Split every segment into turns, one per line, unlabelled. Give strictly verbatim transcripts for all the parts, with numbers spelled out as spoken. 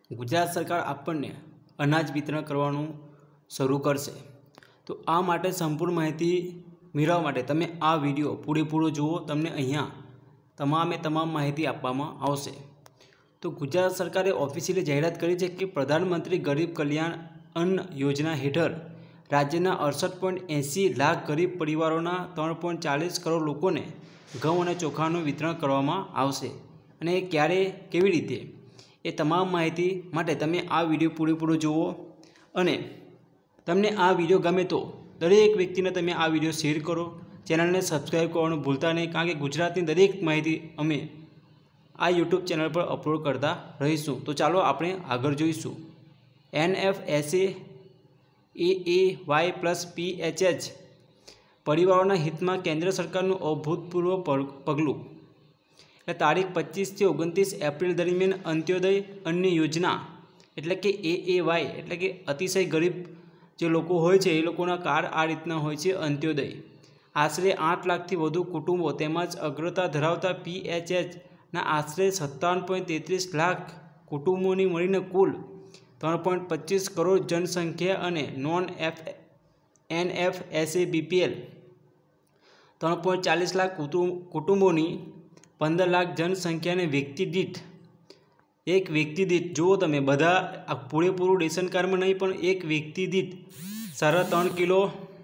ગુજરાત સરકાર આપણને અનાજ વિતરણ કરવાનું શરૂ કરશે। તો આ માટે સંપૂર્ણ માહિતી મેળવવા માટે તમે આ વિડીયો પૂરેપૂરો જુઓ। તમને અહીંયા તમામે તમામ માહિતી આપવામાં આવશે। તો ગુજરાત સરકારે ઓફિશિયલી જાહેરાત કરી છે કે પ્રધાનમંત્રી ગરીબ કલ્યાણ અન્ન યોજના હેઠળ રાજ્યના અડસઠ પોઈન્ટ એંસી લાખ ગરીબ પરિવારોના ત્રણ પોઈન્ટ ચાલીસ કરોડ લોકોને ઘઉં અને ચોખાનું વિતરણ કરવામાં આવશે। અને ક્યારે કેવી રીતે એ તમામ માહિતી માટે તમે આ વિડીયો પૂરેપૂરો જુઓ। અને તમને આ વિડીયો ગમે તો દરેક વ્યક્તિને તમે આ વિડીયો શેર કરો। ચેનલને સબસ્ક્રાઈબ કરવાનું ભૂલતા નહીં, કારણ કે ગુજરાતની દરેક માહિતી અમે આ યુટ્યુબ ચેનલ પર અપલોડ કરતા રહીશું। તો ચાલો આપણે આગળ જોઈશું। N F S A A A Y plus P H H પરિવારોના હિતમાં કેન્દ્ર સરકારનું અભૂતપૂર્વ પગલું। એટલે તારીખ પચીસથી ઓગણત્રીસ એપ્રિલ દરમિયાન અંત્યોદય અન્ન યોજના એટલે કે એ એ વાય એટલે કે અતિશય ગરીબ જે લોકો હોય છે એ લોકોના કાર્ડ આ રીતના હોય છે। અંત્યોદય આશરે આઠ લાખથી વધુ કુટુંબો તેમજ અગ્રતા ધરાવતા પી એચ એચના આશરે સત્તાવન પોઈન્ટ તેત્રીસ લાખ કુટુંબોની મળીને કુલ ત્રણ પોઈન્ટ પચીસ કરોડ જનસંખ્યા અને non F N F S A B P L ત્રણ પોઈન્ટ ચાલીસ લાખ કુટુંબોની પંદર લાખ જનસંખ્યાને વ્યક્તિ દીઠ એક વ્યક્તિ દીઠ જુઓ તમે બધા પૂરેપૂરું રેશન કાર્ડમાં નહીં પણ એક વ્યક્તિ દીઠ સાડા ત્રણ કિલો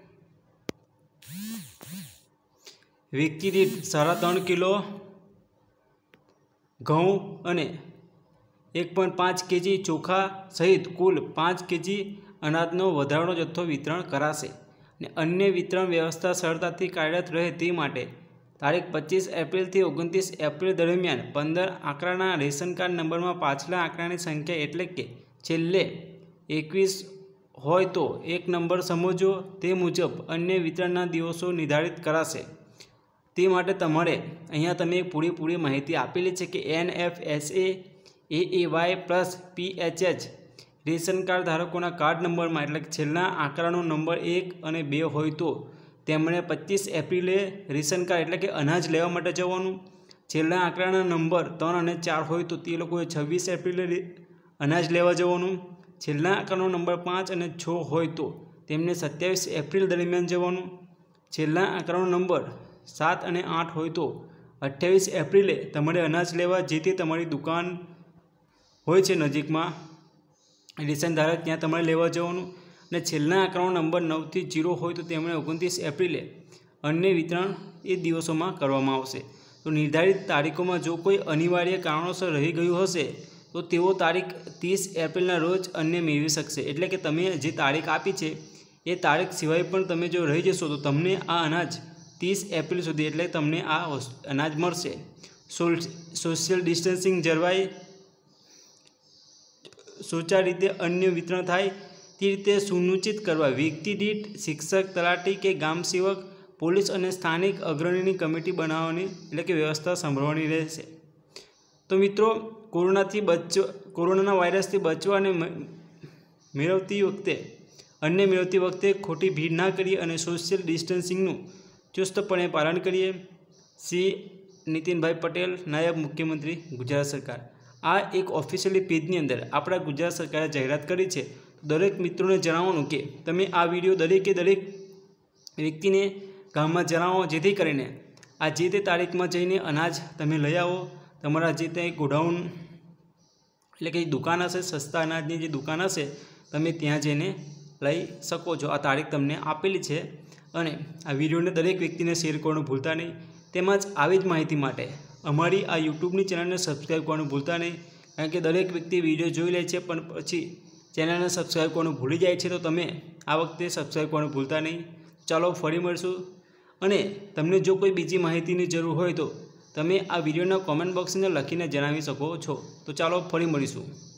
વ્યક્તિ દીઠ સાડા ત્રણ કિલો ઘઉં અને એક પોઈન્ટ પાંચ કેજી ચોખા સહિત કુલ પાંચ કેજી અનાજનો વધારાનો જથ્થો વિતરણ કરાશે। અને અન્ય વિતરણ વ્યવસ્થા સરળતાથી કાર્યરત રહે તે માટે તારીખ પચીસ એપ્રિલથી ઓગણત્રીસ એપ્રિલ દરમિયાન પંદર આંકડાના રેશન કાર્ડ નંબરમાં પાછલા આંકડાની સંખ્યા એટલે કે છેલ્લે એકવીસ હોય તો એક નંબર સમજો તે મુજબ અન્ય વિતરણના દિવસો નિર્ધારિત કરાશે। તે માટે તમારે અહીંયા તમે પૂરેપૂરી માહિતી આપેલી છે કે N F S A A A Y plus P H H ration card ધારકોના કાર્ડ નંબરમાં એટલે કે છેલ્લા આંકડાનો નંબર એક અને બે હોય તો તેમણે પચીસ એપ્રિલે રેશન કાર્ડ એટલે કે અનાજ લેવા માટે જવાનું। છેલ્લા આંકડાના નંબર ત્રણ અને ચાર હોય તો તે લોકોએ છવ્વીસ એપ્રિલે અનાજ લેવા જવાનું। છેલ્લા આંકડાનો નંબર પાંચ અને છ હોય તો તેમને સત્યાવીસ એપ્રિલ દરમિયાન જવાનું। છેલ્લા આંકડાનો નંબર સાત અને આઠ હોય તો અઠ્યાવીસ એપ્રિલે તમારે અનાજ લેવા જે તે તમારી દુકાન હોય છે નજીકમાં રેશન ધારક ત્યાં તમારે લેવા જવાનું। અને છેલ્લા આંકડાનો નંબર નવથી જીરો હોય તો તેમણે ઓગણત્રીસ એપ્રિલે અન્ય વિતરણ એ દિવસોમાં કરવામાં આવશે। તો નિર્ધારિત તારીખોમાં જો કોઈ અનિવાર્ય કારણોસર રહી ગયું હશે તો તેઓ તારીખ ત્રીસ એપ્રિલના રોજ અન્ય મેળવી શકશે। એટલે કે તમે જે તારીખ આપી છે એ તારીખ સિવાય પણ તમે જો રહી જશો તો તમને આ અનાજ ત્રીસ એપ્રિલ સુધી એટલે તમને આ અનાજ મળશે। સોશિયલ ડિસ્ટન્સિંગ જળવાય, સુચારૂ રીતે અન્ય વિતરણ થાય તે રીતે સુનિશ્ચિત કરવા વ્યક્તિ દીઠ શિક્ષક, તલાટી કે ગામ સેવક, પોલીસ અને સ્થાનિક અગ્રણીની કમિટી બનાવવાની એટલે કે વ્યવસ્થા સંભાળવાની રહેશે। તો મિત્રો, કોરોનાથી બચવા કોરોનાના વાયરસથી બચવા અને મેળવતી વખતે અન્ય મેળવતી વખતે ખોટી ભીડ ના કરીએ અને સોશિયલ ડિસ્ટન્સિંગનું ચુસ્તપણે પાલન કરીએ। શ્રી નીતિનભાઈ પટેલ, નાયબ મુખ્યમંત્રી, ગુજરાત સરકાર। આ એક ઓફિશિયલી પેજની અંદર આપણા ગુજરાત સરકારે જાહેરાત કરી છે। દરેક મિત્રોને જણાવવાનું કે તમે આ વિડીયો દરેકે દરેક વ્યક્તિને ગામમાં જણાવો, જેથી કરીને આ જે તે તારીખમાં જઈને અનાજ તમે લઈ આવો। તમારા જે તે ગોડાઉન એટલે કે દુકાન હશે, સસ્તા અનાજની જે દુકાન હશે તમે ત્યાં જઈને લઈ શકો છો। આ તારીખ તમને આપેલી છે। અને આ વિડીયોને દરેક વ્યક્તિને શેર કરવાનું ભૂલતા નહીં। તેમજ આવી જ માહિતી માટે અમારી આ યુટ્યુબની ચેનલને સબસ્ક્રાઈબ કરવાનું ભૂલતા નહીં, કારણ કે દરેક વ્યક્તિ વિડીયો જોઈ લે છે પણ પછી ચેનલને સબસ્ક્રાઈબ કરવાનું ભૂલી જાય છે। તો તમે આ વખતે સબસ્ક્રાઈબ કરવાનું ભૂલતા નહીં। ચાલો ફરી મળીશું। અને તમને જો કોઈ બીજી માહિતીની જરૂર હોય તો તમે આ વિડીયોના કોમેન્ટ બોક્સની અંદર લખીને જણાવી શકો છો। તો ચાલો ફરી મળીશું।